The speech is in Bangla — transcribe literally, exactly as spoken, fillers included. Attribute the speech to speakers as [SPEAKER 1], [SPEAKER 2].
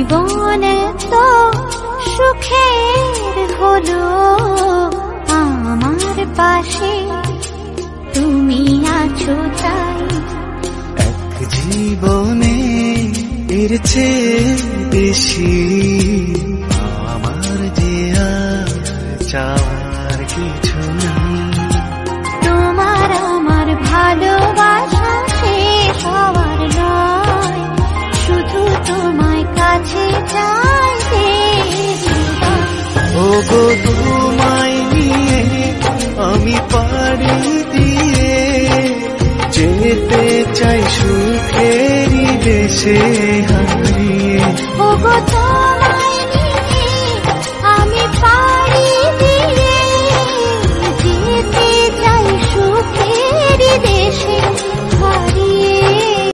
[SPEAKER 1] জীবন তো সুখের হলো আমার পাশে তুমি আছো তাই।
[SPEAKER 2] এক জীবনে এর চেয়ে বেশি আমার যে আর চাওয়ার কিছু নেই।
[SPEAKER 1] তোমার আমার ভালোবাসা শেষ হওয়ার নয়, শুধু তোমায় কাছে চাইতে।
[SPEAKER 2] ওগো তোমায় নিয়ে আমি পাড়ি দিয়ে যেতে চাই সুখেরই দেশে হারিয়ে।
[SPEAKER 1] ওগো